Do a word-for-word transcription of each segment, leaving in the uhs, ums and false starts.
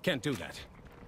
Can't do that.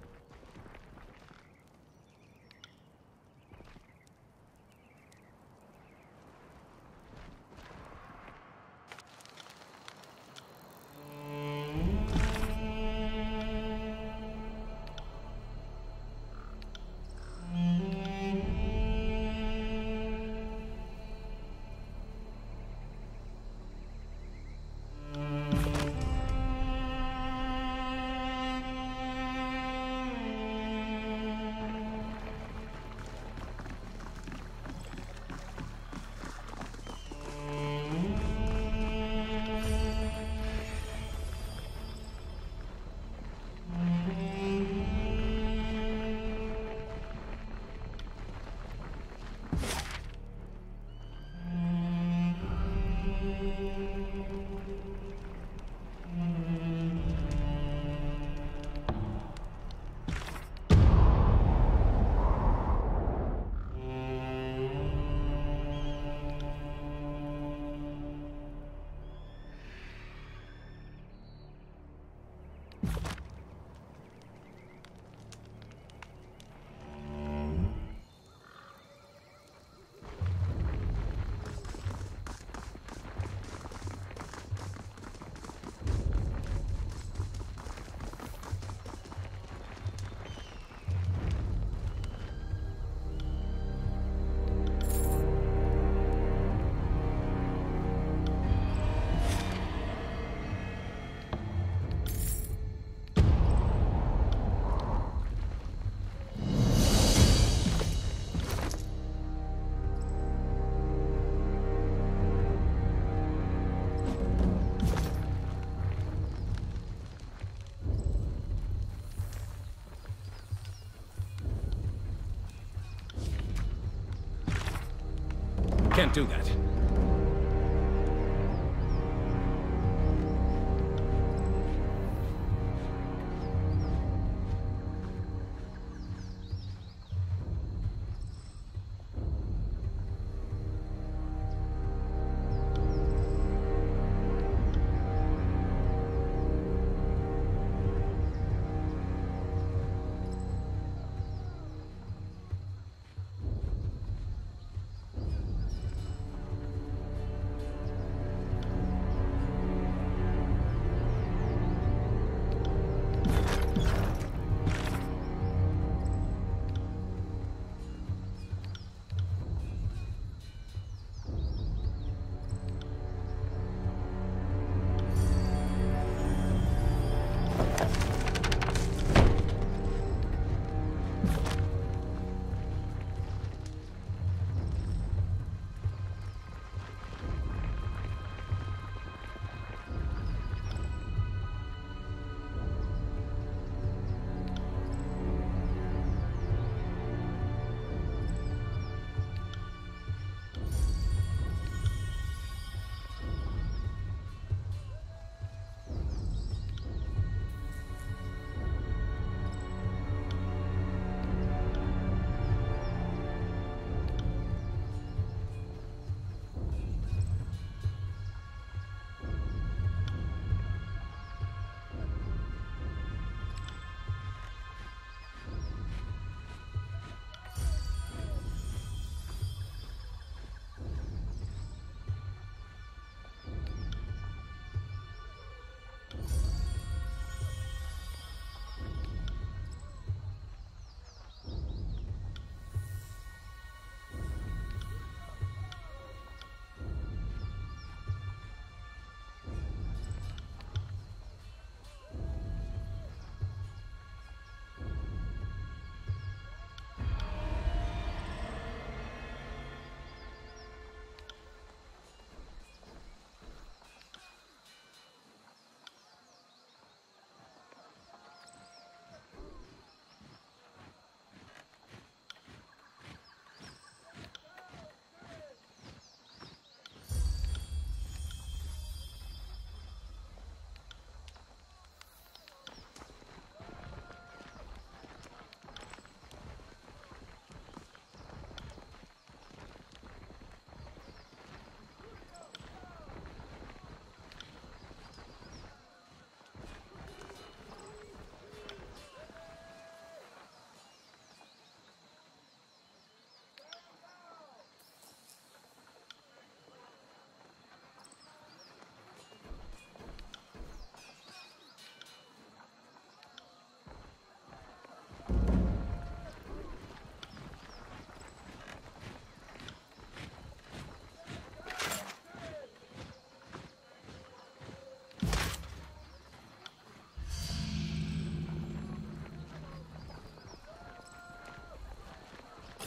Can't do that.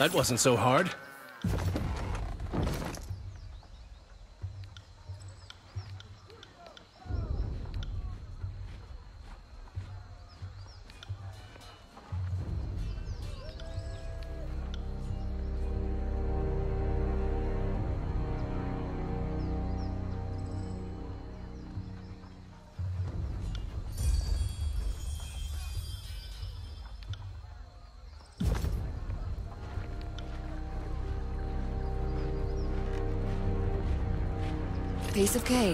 That wasn't so hard. Piece of cake.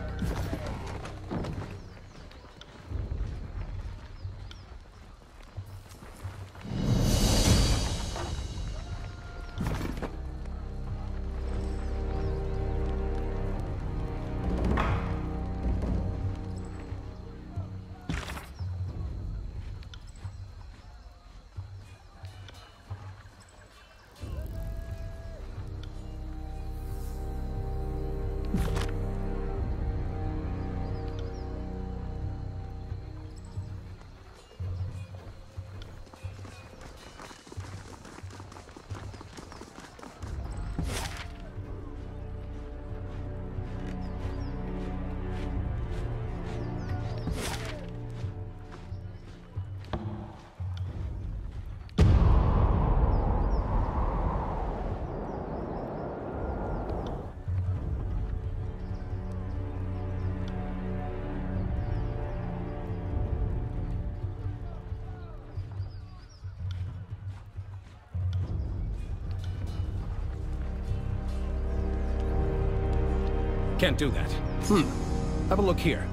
Can't do that. Hmm. Have a look here.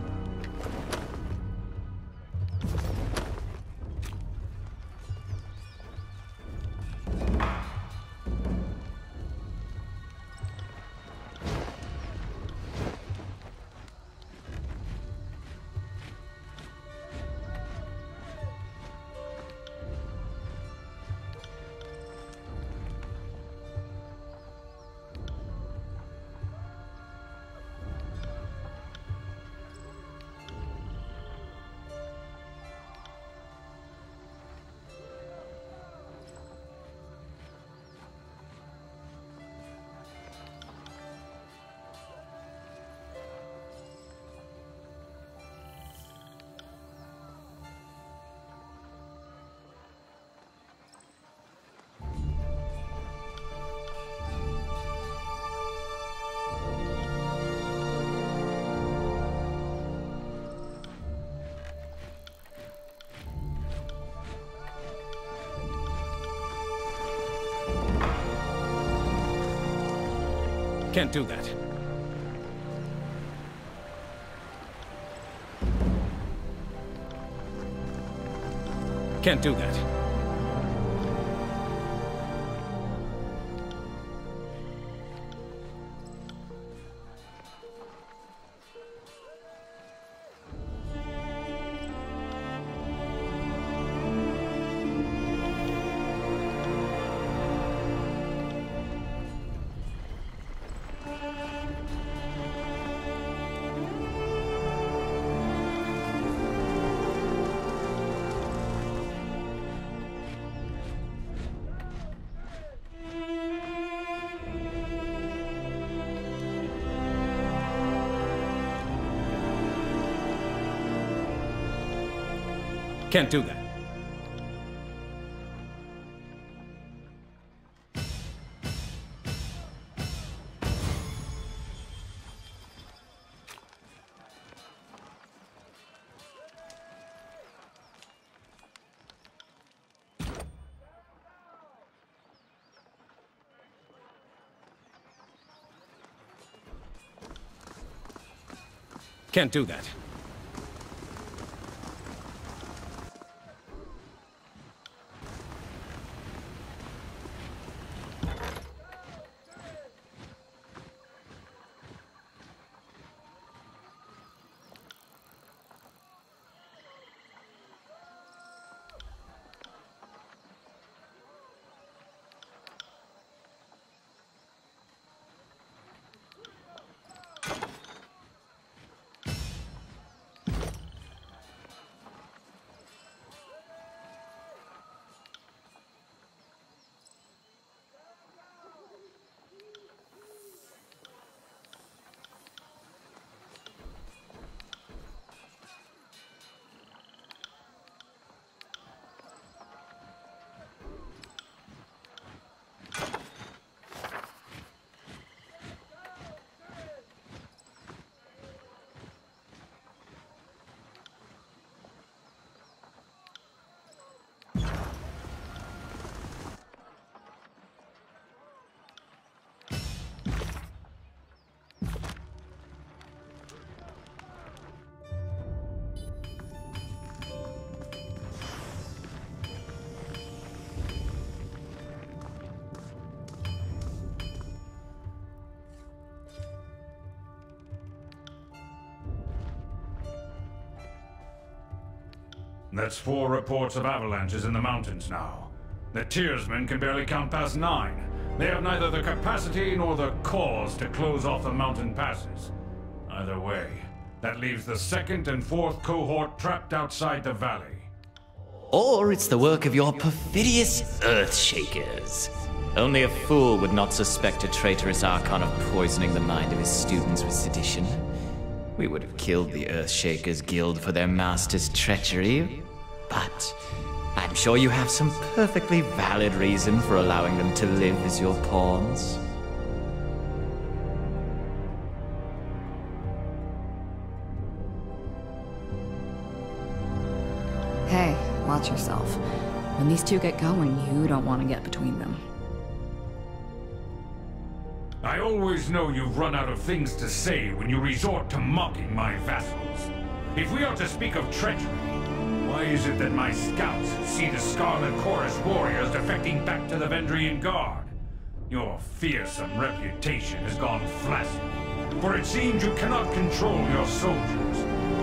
Can't do that. Can't do that. Can't do that. Can't do that. That's four reports of avalanches in the mountains now. The Tearsmen can barely count past nine. They have neither the capacity nor the cause to close off the mountain passes. Either way, that leaves the second and fourth cohort trapped outside the valley. Or it's the work of your perfidious Earthshakers. Only a fool would not suspect a traitorous Archon of poisoning the mind of his students with sedition. We would have killed the Earthshakers Guild for their master's treachery, but I'm sure you have some perfectly valid reason for allowing them to live as your pawns. Hey, watch yourself. When these two get going, you don't want to get between them. I always know you've run out of things to say when you resort to mocking my vassals. If we are to speak of treachery, why is it that my scouts see the Scarlet Chorus warriors defecting back to the Vendrian Guard? Your fearsome reputation has gone flaccid, for it seems you cannot control your soldiers.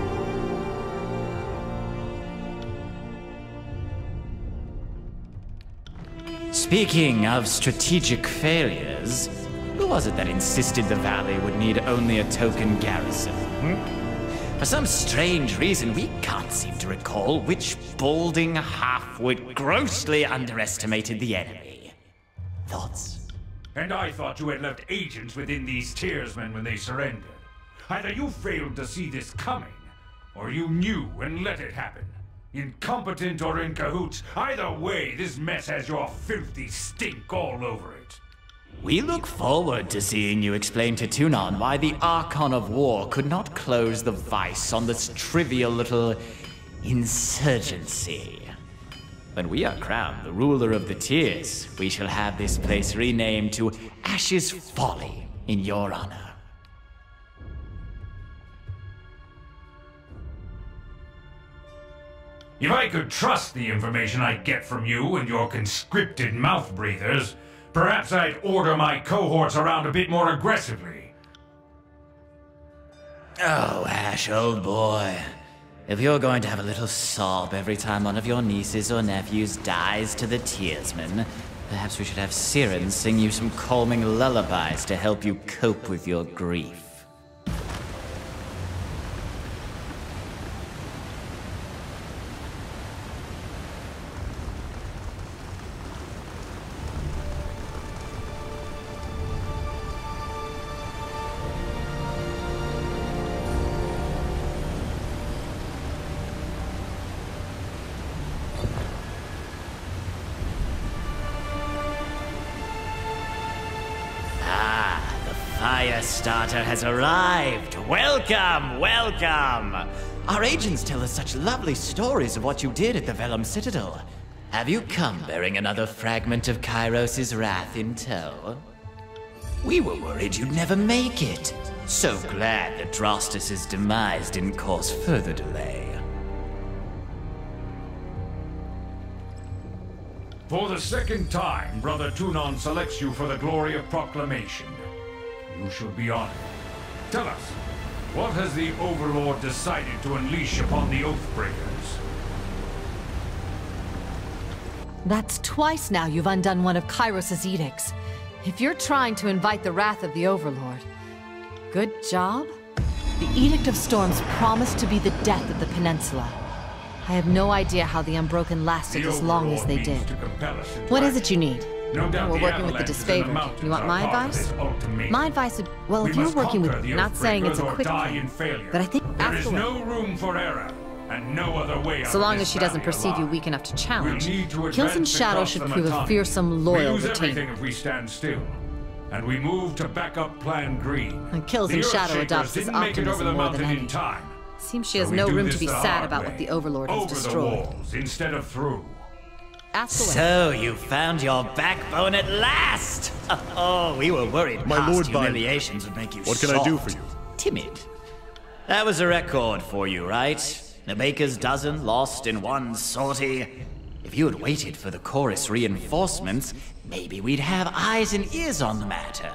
Speaking of strategic failures, who was it that insisted the valley would need only a token garrison? Hmm? For some strange reason, we can't seem to recall which balding halfwit grossly underestimated the enemy. Thoughts? And I thought you had left agents within these Tearsmen when they surrendered. Either you failed to see this coming, or you knew and let it happen. Incompetent or in cahoots, either way, this mess has your filthy stink all over it. We look forward to seeing you explain to Tunon why the Archon of War could not close the vice on this trivial little insurgency. When we are crowned the ruler of the Tears, we shall have this place renamed to Ash's Folly in your honor. If I could trust the information I get from you and your conscripted mouth breathers, perhaps I'd order my cohorts around a bit more aggressively. Oh, Ash, old boy. If you're going to have a little sob every time one of your nieces or nephews dies to the Tearsmen, perhaps we should have Siren sing you some calming lullabies to help you cope with your grief. Firestarter has arrived! Welcome, welcome! Our agents tell us such lovely stories of what you did at the Vellum Citadel. Have you come bearing another fragment of Kairos' wrath in tow? We were worried you'd never make it. So glad that Drostus' demise didn't cause further delay. For the second time, Brother Tunon selects you for the glory of proclamation. You should be honored. Tell us, what has the Overlord decided to unleash upon the Oathbreakers? That's twice now you've undone one of Kairos' edicts. If you're trying to invite the wrath of the Overlord, good job. The Edict of Storms promised to be the death of the peninsula. I have no idea how the Unbroken lasted The as long Overlord as they means did. to compel us into What is action. it you need? No doubt We're the working with the avalanches in disfavored. mountains You want are my part of advice? this ultimatum. My advice would... Well, We if you're must working with... conquer the Not saying it's a Oathbreakers or quick die thing, in failure. but I think... There ask is away. no room for error, and no other way out So of long this as she doesn't valley perceive you alive. weak enough to challenge, We'll need to Kills and advance Shadow across should the prove a Matani. fearsome, loyal We lose retainer. everything if we stand still, and we move to back up Plan Green. And Kills The and Shadow Earthshakers adopts his didn't make it over optimism the more than mountain in any. time. Seems she So has we no do room this to be the sad hard about way. what the Overlord has Over destroyed. the walls instead of through. Ask away. So, you found your backbone at last! Oh, we were worried My past Lord Byron, humiliations would make you what can I do for soft, you? Timid. That was a record for you, right? A baker's dozen lost in one sortie. If you had waited for the chorus reinforcements, maybe we'd have eyes and ears on the matter.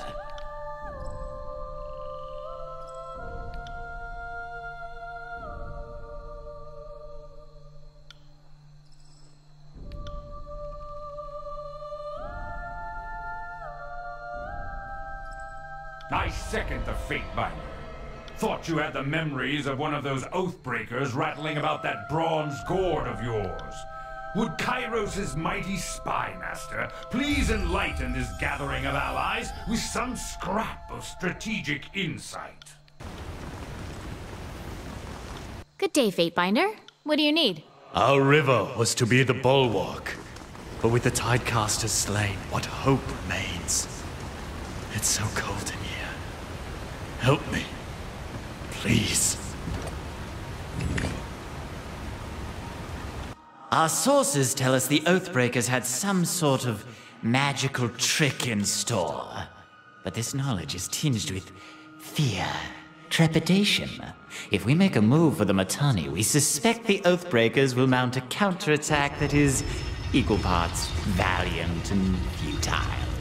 I second the Fatebinder. Thought you had the memories of one of those Oathbreakers rattling about that bronze gourd of yours. Would Kairos' mighty spy master please enlighten this gathering of allies with some scrap of strategic insight? Good day, Fatebinder. What do you need? Our river was to be the bulwark. But with the Tidecasters slain, what hope remains? It's so cold in here. Help me. Please. Our sources tell us the Oathbreakers had some sort of magical trick in store. But this knowledge is tinged with fear, trepidation. If we make a move for the Mitanni, we suspect the Oathbreakers will mount a counterattack that is equal parts valiant and futile.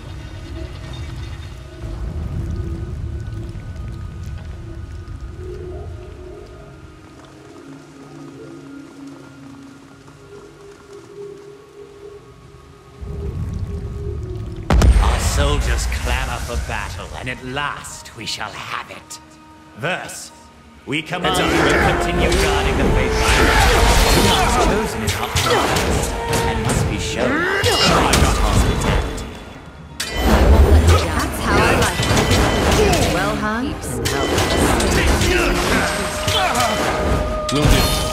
Soldiers clamor for battle, and at last we shall have it. Verse, we command you to continue guarding the Fatebinder. The one's chosen is not prize, and must be shown hospitality. That's how I like it. Well hung. Will do.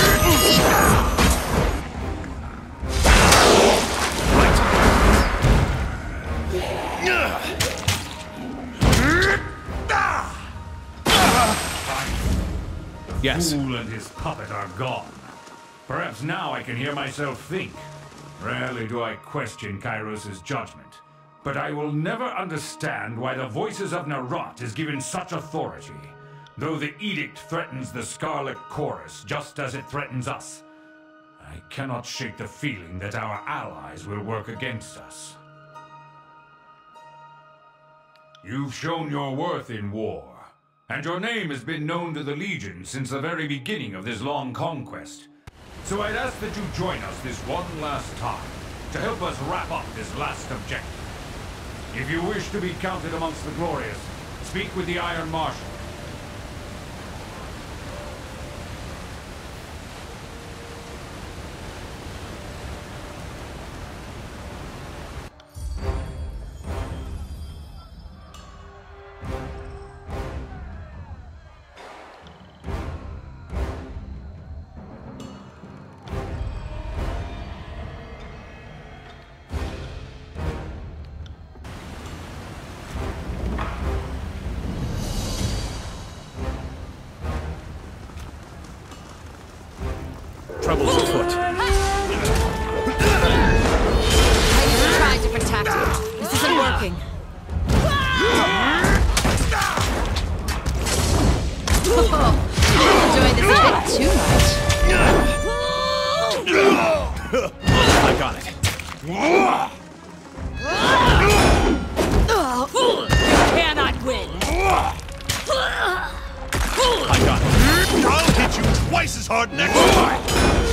Yes. Fool and his puppet are gone. Perhaps now I can hear myself think. Rarely do I question Kairos' judgment, but I will never understand why the voices of Narot is given such authority, though the edict threatens the Scarlet Chorus just as it threatens us. I cannot shake the feeling that our allies will work against us. You've shown your worth in war, and your name has been known to the Legion since the very beginning of this long conquest. So I'd ask that you join us this one last time, to help us wrap up this last objective. If you wish to be counted amongst the glorious, speak with the Iron Marshal. Trouble's afoot. I need to try a different tactic. This isn't working. Oh, I'm enjoying this a bit too much. I got it. You cannot win. I got it. I'll hit you twice as hard next time!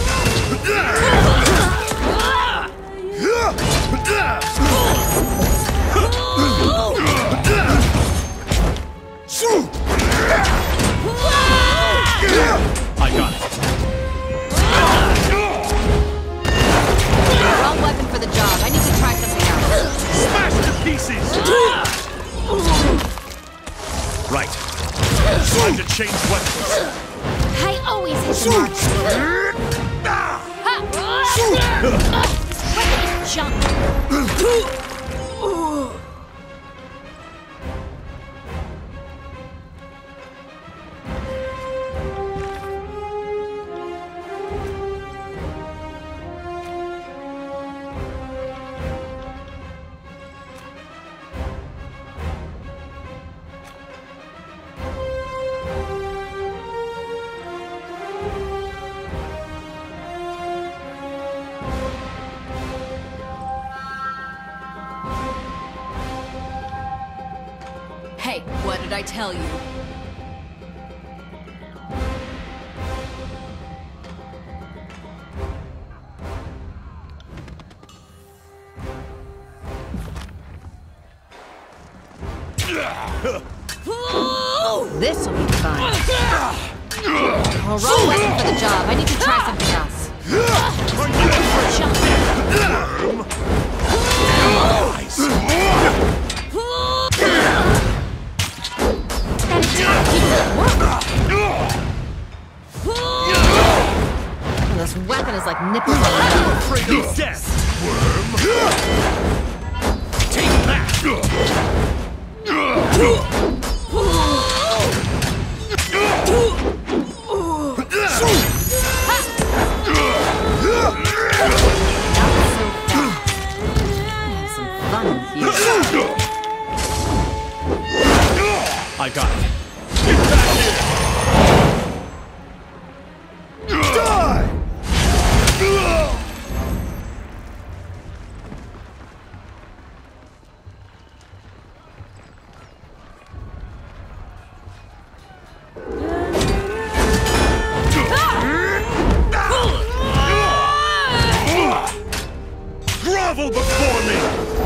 I got it. Wrong weapon for the job. I need to try something else. Smash to pieces! Right. Time to change weapons! I always hit the mark. This weapon is junk. Hey, what did I tell you? This will be fun. Well, wrong weapon for the job. I need to try something else. This weapon is like nipples on metal. Afraid of death! Take that! I got it. Get back here! Die! Grovel before me!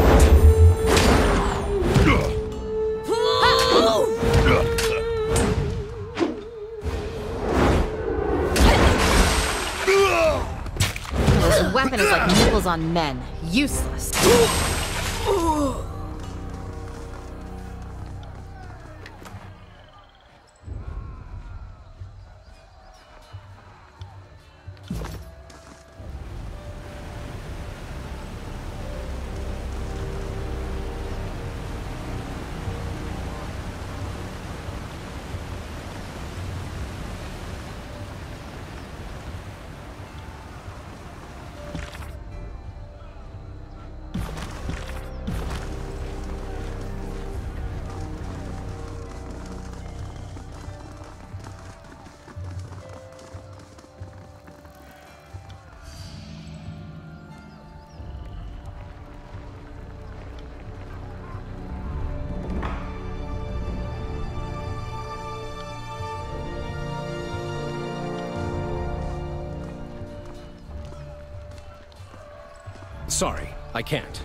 This weapon is like nipples on men. Useless. Sorry, I can't.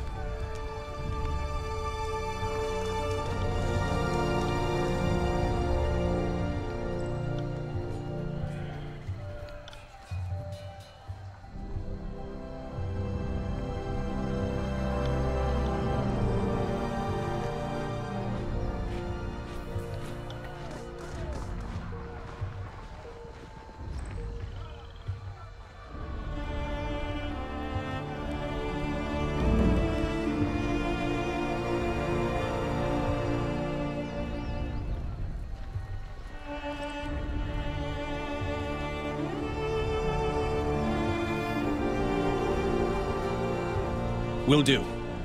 Will do.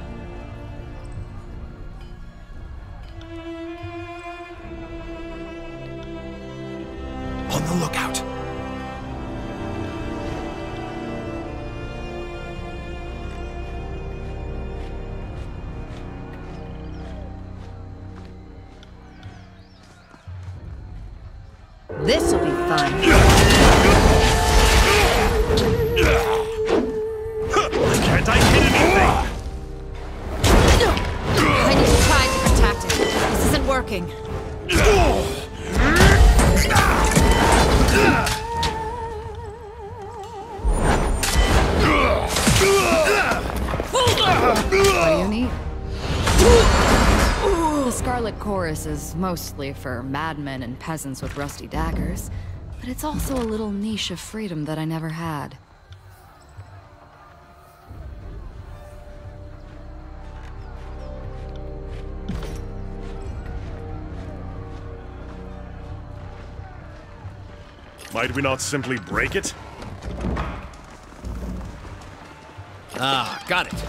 On the lookout. This'll be fun. Can't I hit anything? I need to try to protect it. This isn't working. What do you need? The Scarlet Chorus is mostly for madmen and peasants with rusty daggers, but it's also a little niche of freedom that I never had. Might we not simply break it? Ah, got it.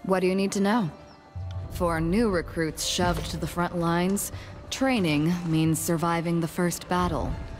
What do you need to know? For new recruits shoved to the front lines, training means surviving the first battle.